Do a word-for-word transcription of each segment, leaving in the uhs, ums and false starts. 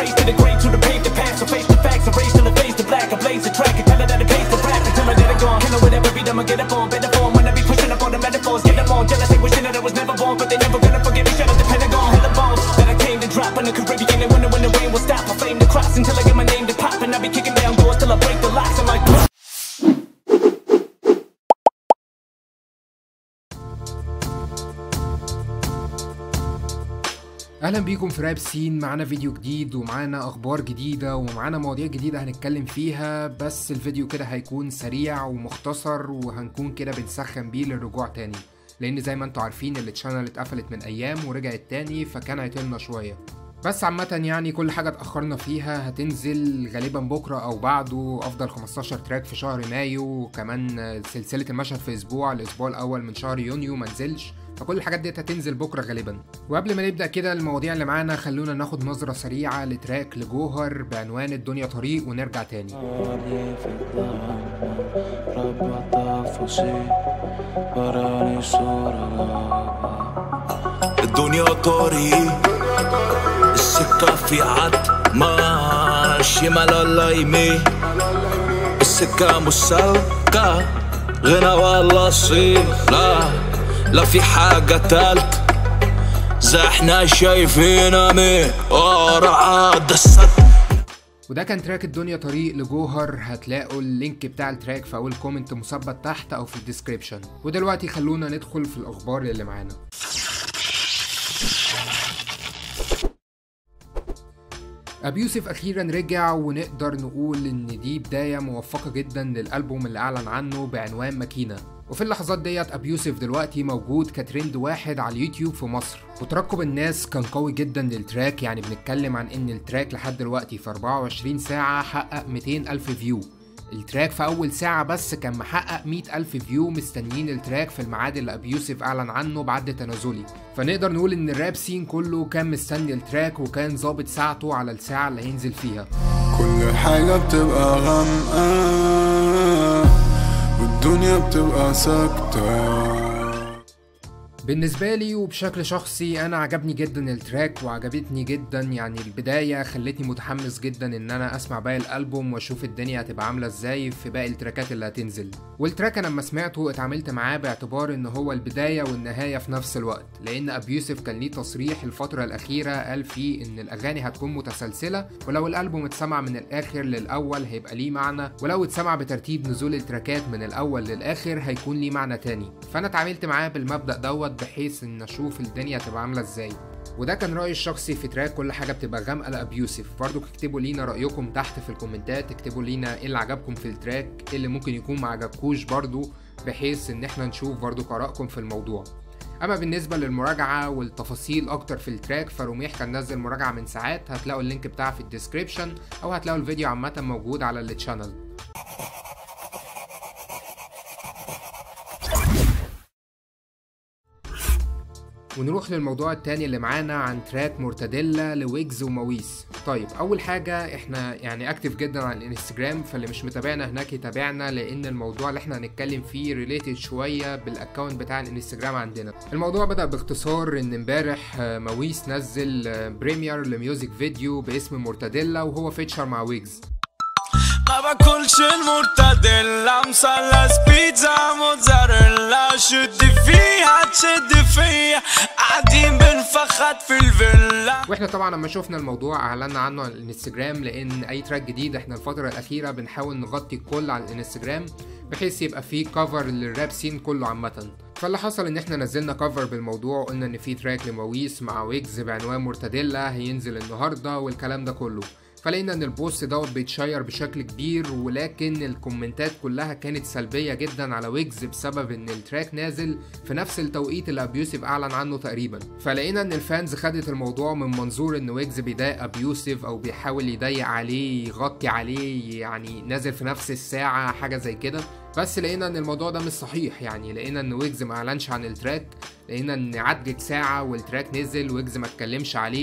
trace to the grave, to the pave the path. So face the facts, erase till the face the black. I blaze the track and tell her that I pays the rap until I get it gone. Kill her with every beat, I'ma get up on better form. When I be pushing up on the metaphors, get them on. Jealous, they wishing that I was never born, but they never gonna forget me. Shut up the Pentagon, hella bombs that I came to drop in the Caribbean. And wonder when the rain will stop. I flame the cross until I get my name to pop, and I be kicking down doors till I break the locks. I'm like. اهلا بيكم في راب سين. معانا فيديو جديد ومعانا اخبار جديده ومعانا مواضيع جديده هنتكلم فيها، بس الفيديو كده هيكون سريع ومختصر وهنكون كده بنسخن بيه للرجوع تاني، لان زي ما انتوا عارفين التشانل اتقفلت من ايام ورجعت تاني فكان عطلنا شويه. بس عامة يعني كل حاجة اتأخرنا فيها هتنزل غالبا بكرة أو بعده. أفضل خمستاشر تراك في شهر مايو، وكمان سلسلة المشهد في أسبوع، الأسبوع الأول من شهر يونيو منزلش، فكل الحاجات دي هتنزل بكرة غالبا. وقبل ما نبدأ كده المواضيع اللي معانا خلونا ناخد نظرة سريعة لتراك لجوهر بعنوان الدنيا طريق ونرجع تاني. الدنيا طريق، السكة في عد ماشي مال يمين، السكة مسلكة غنى ولا صيف، لا لا في حاجة تالت زي احنا شايفينها مين ورا عاد السد. وده كان تراك الدنيا طريق لجوهر، هتلاقوا اللينك بتاع التراك في اول كومنت مثبت تحت او في الديسكريبشن. ودلوقتي خلونا ندخل في الاخبار اللي معانا. أبيوسف أخيرا رجع، ونقدر نقول إن دي بداية موفقة جدا للألبوم اللي أعلن عنه بعنوان ماكينة. وفي اللحظات ديت أبيوسف دلوقتي موجود كترند واحد على اليوتيوب في مصر، وترقب الناس كان قوي جدا للتراك. يعني بنتكلم عن إن التراك لحد دلوقتي في أربعة وعشرين ساعة حقق مئتين ألف فيو. التراك في أول ساعة بس كان محقق مئة ألف فيو. مستنيين التراك في الميعاد اللي أبيوسف أعلن عنه بعد تنازلي، فنقدر نقول إن الراب سين كله كان مستني التراك وكان ظابط ساعته على الساعة اللي هينزل فيها. كل حاجة بتبقى غامقة والدنيا بتبقى ساكتة. بالنسبة لي وبشكل شخصي أنا عجبني جدا التراك وعجبتني جدا يعني البداية، خلتني متحمس جدا إن أنا أسمع باقي الألبوم وأشوف الدنيا هتبقى عاملة إزاي في باقي التراكات اللي هتنزل. والتراك أنا لما سمعته اتعاملت معاه باعتبار إن هو البداية والنهاية في نفس الوقت، لأن أبيوسف كان ليه تصريح الفترة الأخيرة قال فيه إن الأغاني هتكون متسلسلة، ولو الألبوم اتسمع من الآخر للأول هيبقى ليه معنى، ولو اتسمع بترتيب نزول التراكات من الأول للآخر هيكون ليه معنى تاني. فأنا اتعاملت معاه بالمبدأ دوت بحيث ان اشوف الدنيا هتبقى عامله ازاي. وده كان رايي الشخصي في تراك كل حاجه بتبقى غامقه لابيوسف. برضو اكتبوا لينا رايكم تحت في الكومنتات، اكتبوا لينا ايه اللي عجبكم في التراك، ايه اللي ممكن يكون ما عجبكوش برضو، بحيث ان احنا نشوف برضو قراءكم في الموضوع. اما بالنسبه للمراجعه والتفاصيل اكتر في التراك، فرميح كان نزل مراجعه من ساعات، هتلاقوا اللينك بتاعها في الديسكريبشن او هتلاقوا الفيديو عامه موجود على التشانل. ونروح للموضوع التاني اللي معانا عن تراك مرتديلا لويجز ومويس. طيب اول حاجه احنا يعني اكتف جدا على الانستجرام، فاللي مش متابعنا هناك يتابعنا، لان الموضوع اللي احنا هنتكلم فيه ريليتد شويه بالاكونت بتاع الانستجرام عندنا. الموضوع بدا باختصار ان امبارح مويس نزل بريمير لميوزك فيديو باسم مرتديلا وهو فيتشر مع ويجز. ما باكلش المرتديلا، مثلث بيتزا موتزاريلا، شد فيها تشد فيا، قاعدين بنفخت في الفيلا. واحنا طبعا لما شفنا الموضوع اعلنا عنه على الانستجرام، لان اي تراك جديد احنا الفتره الاخيره بنحاول نغطي الكل على الانستجرام بحيث يبقى فيه كفر للراب سين كله عامه. فاللي حصل ان احنا نزلنا كفر بالموضوع، قلنا ان في تراك لمويس مع ويجز بعنوان مرتديلا هينزل النهارده والكلام ده كله. فلقينا ان البوست دوت بيتشير بشكل كبير، ولكن الكومنتات كلها كانت سلبيه جدا على ويجز بسبب ان التراك نازل في نفس التوقيت اللي ابيوسف اعلن عنه تقريبا. فلقينا ان الفانز خدت الموضوع من منظور ان ويجز بيضايق ابيوسف او بيحاول يضيق عليه يغطي عليه، يعني نازل في نفس الساعه حاجه زي كده. بس لقينا ان الموضوع ده مش صحيح، يعني لقينا ان ويجز ما اعلنش عن التراك، لقينا ان عدت ساعه والتراك نزل ويجز ما اتكلمش عليه.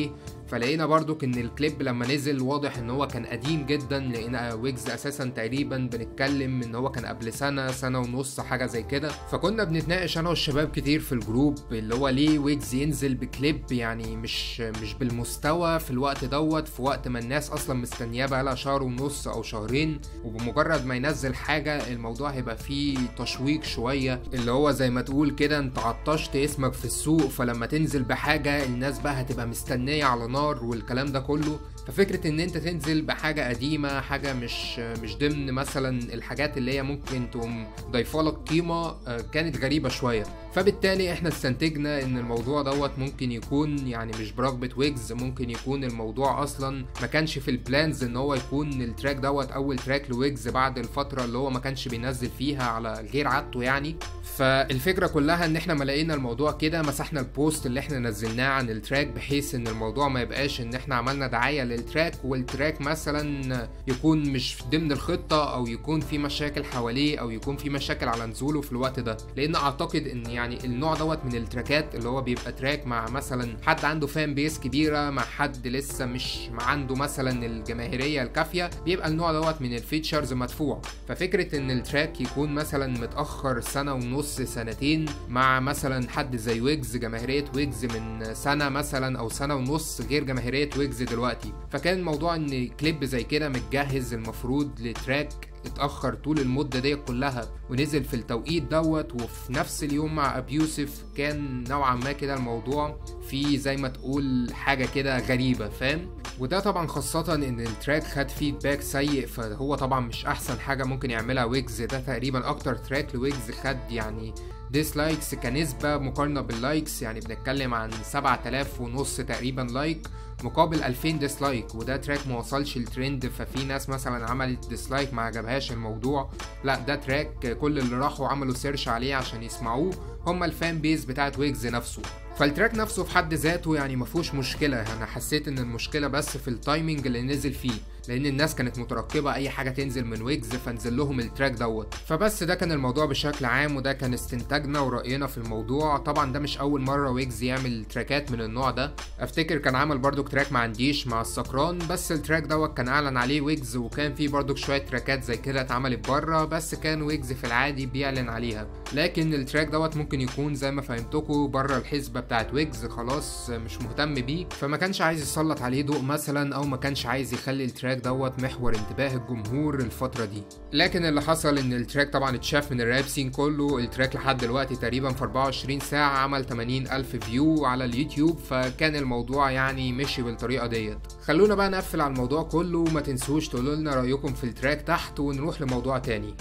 فلقينا برضو ان الكليب لما نزل واضح ان هو كان قديم جدا، لقينا ويجز اساسا تقريبا بنتكلم ان هو كان قبل سنه سنه ونص حاجه زي كده. فكنا بنتناقش انا والشباب كتير في الجروب اللي هو ليه ويجز ينزل بكليب يعني مش مش بالمستوى في الوقت دوت، في وقت ما الناس اصلا مستنياه بقالها شهر ونص او شهرين، وبمجرد ما ينزل حاجه الموضوع هيبقى فيه تشويق شويه، اللي هو زي ما تقول كده انت عطشت اسمك في السوق، فلما تنزل بحاجه الناس بقى هتبقى مستنيه على نار والكلام ده كله. ففكره ان انت تنزل بحاجه قديمه، حاجه مش مش ضمن مثلا الحاجات اللي هي ممكن تقوم ضايفالك قيمه، كانت غريبه شويه. فبالتالي احنا استنتجنا ان الموضوع دوت ممكن يكون يعني مش برغبه ويجز، ممكن يكون الموضوع اصلا ما كانش في البلانز ان هو يكون التراك دوت اول تراك لويجز بعد الفتره اللي هو ما كانش بينزل فيها على غير عادته يعني. فالفكره كلها ان احنا ما لقينا الموضوع كده، مسحنا البوست اللي احنا نزلناه عن التراك بحيث ان الموضوع ما يبقاش ان احنا عملنا دعايه للتراك والتراك مثلا يكون مش ضمن الخطه، او يكون في مشاكل حواليه، او يكون في مشاكل على نزوله في الوقت ده. لان اعتقد ان يعني النوع دوت من التراكات اللي هو بيبقى تراك مع مثلا حد عنده فان بيس كبيره، مع حد لسه مش عنده مثلا الجماهيريه الكافيه، بيبقى النوع دوت من الفيتشرز مدفوع. ففكره ان التراك يكون مثلا متاخر سنه ونص سنتين مع مثلا حد زي ويجز، جماهيريه ويجز من سنه مثلا او سنه ونص غير جماهيريه ويجز دلوقتي، فكان الموضوع ان كليب زي كده متجهز المفروض لتراك اتأخر طول المدة دي كلها ونزل في التوقيت دوت وفي نفس اليوم مع أبيوسف، كان نوعا ما كده الموضوع في زي ما تقول حاجة كده غريبة، فاهم؟ وده طبعا خاصة ان التراك خد فيدباك سيء، فهو طبعا مش احسن حاجة ممكن يعملها ويجز. ده تقريبا اكتر تراك لويجز خد يعني ديسلايكس كنسبة مقارنة باللايكس، يعني بنتكلم عن سبعة آلاف ونص تقريبا لايك مقابل ألفين ديسلايك، وده تراك ما وصلش الترند. ففي ناس مثلا عملت ديسلايك ما عجبهاش الموضوع، لا ده تراك كل اللي راحوا عملوا سيرش عليه عشان يسمعوه هم الفان بيز بتاعت ويجز نفسه. فالتراك نفسه في حد ذاته يعني مفهوش مشكلة، انا حسيت ان المشكلة بس في التايمنج اللي نزل فيه، لان الناس كانت مترقبة اي حاجة تنزل من ويجز فنزل لهم التراك دوت. فبس ده كان الموضوع بشكل عام، وده كان استنتاجنا ورأينا في الموضوع. طبعا ده مش اول مرة ويجز يعمل تراكات من النوع ده، افتكر كان عمل برضو تراك مع عنديش مع السكران، بس التراك دوت كان اعلن عليه ويجز، وكان فيه برضو شوية تراكات زي كده اتعملت بره بس كان ويجز في العادي بيعلن عليها. لكن التراك دوت ممكن يكون زي ما فهمتكم بره الحسبة بتاعت ويجز، خلاص مش مهتم بيه، فما كانش عايز يسلط عليه ضوء مثلا، او ما كانش عايز يخلي التراك دوت محور انتباه الجمهور الفترة دي. لكن اللي حصل ان التراك طبعا اتشاف من الراب سين كله، التراك لحد دلوقتي تقريبا في أربعة وعشرين ساعة عمل ثمانين ألف فيو على اليوتيوب، فكان الموضوع يعني مشي بالطريقة ديت. خلونا بقى نقفل على الموضوع كله، وما تنسوش تقولوا لنا رأيكم في التراك تحت ونروح لموضوع تاني.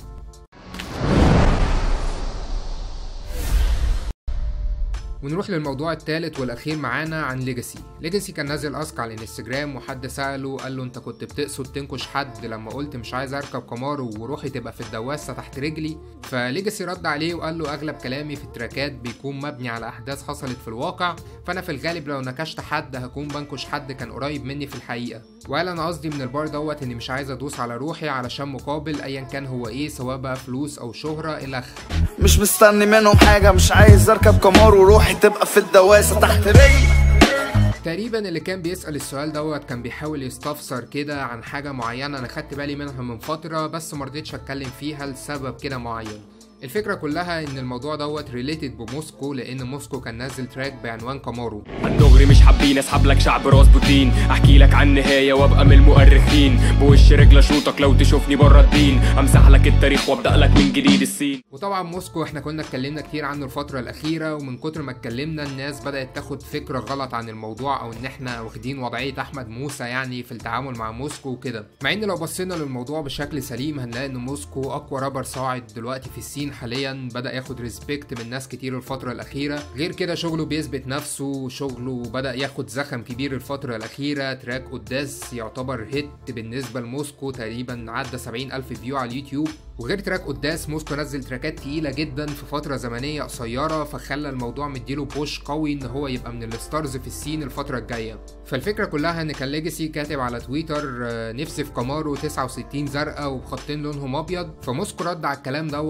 ونروح للموضوع الثالث والاخير معانا عن ليجاسي. ليجاسي كان نازل اسك على الانستجرام، وحد ساله قال له انت كنت بتقصد تنكش حد لما قلت مش عايز اركب كامارو وروحي تبقى في الدواسه تحت رجلي؟ فليجاسي رد عليه وقال له اغلب كلامي في التراكات بيكون مبني على احداث حصلت في الواقع، فانا في الغالب لو نكشت حد هكون بنكش حد كان قريب مني في الحقيقه، وقال انا قصدي من البار دوت اني مش عايز ادوس على روحي علشان مقابل ايا كان هو ايه، سواء بقى فلوس او شهره الى اخره. مش مستني منهم حاجه، مش عايز اركب كامارو وروحي تبقى في الدواسه تحت رجلي. تقريبا اللي كان بيسأل السؤال دوت كان بيحاول يستفسر كده عن حاجة معينة انا خدت بالي منها من فترة بس مرضيتش اتكلم فيها لسبب كده معين. الفكرة كلها ان الموضوع دوت ريليتد بموسكو، لان موسكو كان نازل تراك بعنوان كامارو. الدغري مش حابين اسحب لك شعب راس بوتين، احكي لك عن نهايه وابقى من المؤرخين، بوش رجل اشوطك لو تشوفني بره الدين، امسح لك التاريخ وابدا لك من جديد السين. وطبعا موسكو احنا كنا اتكلمنا كتير عنه الفتره الاخيره، ومن كتر ما اتكلمنا الناس بدات تاخد فكره غلط عن الموضوع، او ان احنا واخدين وضعيه احمد موسى يعني في التعامل مع موسكو وكده، مع ان لو بصينا للموضوع بشكل سليم هنلاقي ان موسكو اقوى رابر صاعد دلوقتي في السين حاليا، بدا ياخد ريسبكت من ناس كتير الفتره الاخيره. غير كده شغله بيثبت نفسه، شغله بدا ياخد زخم كبير الفتره الاخيره. تراك قداس يعتبر هيت بالنسبه لموسكو، تقريبا عدى سبعين ألف فيو على اليوتيوب. وغير تراك قداس موسكو نزل تراكات تقيله جدا في فتره زمنيه قصيره، فخلى الموضوع مديله بوش قوي ان هو يبقى من الستارز في السين الفتره الجايه. فالفكره كلها ان كان ليجاسي كاتب على تويتر نفسي في كامارو تسعة وستين زرقاء وبخطين لونهم ابيض، فموسكو رد على الكلام دوت وقال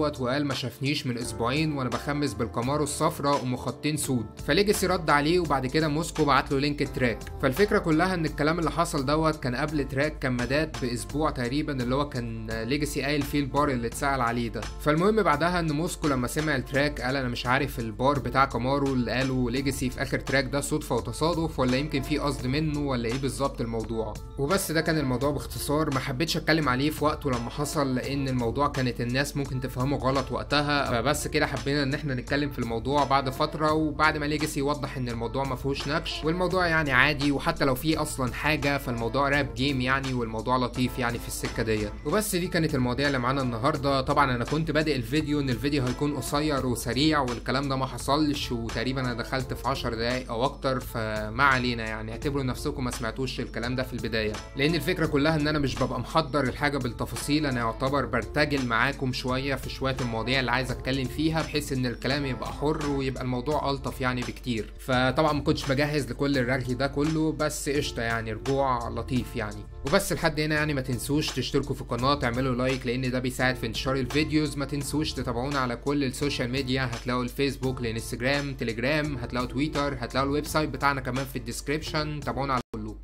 ما شافنيش من اسبوعين وانا بخمس بالكامارو الصفراء ومخطين سود. فليجاسي رد عليه وبعد كده موسكو بعت له لينك التراك. فالفكره كلها ان الكلام اللي حصل دوت كان قبل تراك كان مداد باسبوع تقريبا اللي هو كان ليجاسي قايل فيه البار اللي اتسال عليه ده. فالمهم بعدها ان موسكو لما سمع التراك قال انا مش عارف البار بتاع كامارو اللي قاله ليجاسي في اخر تراك ده صدفه وتصادف ولا يمكن في قصد منه ولا ايه بالظبط الموضوع. وبس ده كان الموضوع باختصار، ما حبيتش اتكلم عليه في وقته لما حصل لان الموضوع كانت الناس ممكن تفهمه غلط وقتها، فبس كده حبينا ان احنا نتكلم في الموضوع بعد فتره وبعد ما ليجاسي يوضح ان الموضوع ما فيهوش نكش والموضوع يعني عادي، وحتى لو في اصلا حاجه فالموضوع راب جيم يعني والموضوع لطيف يعني في السكه ديت. وبس دي كانت المواضيع اللي معانا النهارده. طبعا انا كنت بادئ الفيديو ان الفيديو هيكون قصير وسريع والكلام ده ما حصلش، وتقريبا انا دخلت في عشر دقايق او اكتر، فما علينا يعني اعتبروا نفسكم ما سمعتوش الكلام ده في البدايه، لان الفكره كلها ان انا مش ببقى محضر الحاجه بالتفاصيل، انا يعتبر برتجل معاكم شويه في شويه المواضيع اللي عايز اتكلم فيها بحيث ان الكلام يبقى حر ويبقى الموضوع الطف يعني بكتير. فطبعا ما كنتش بجهز لكل الرغي ده كله، بس قشطه يعني رجوع لطيف يعني. وبس لحد هنا يعني ما تنسوش تشتركوا في القناه، تعملوا لايك لان ده بيساعد في انتشار الفيديوز. ما تنسوش تتابعونا على كل السوشيال ميديا، هتلاقوا الفيسبوك، الانستجرام، تليجرام، هتلاقوا تويتر، هتلاقوا الويب سايت بتاعنا كمان في الديسكريبشن. تابعونا على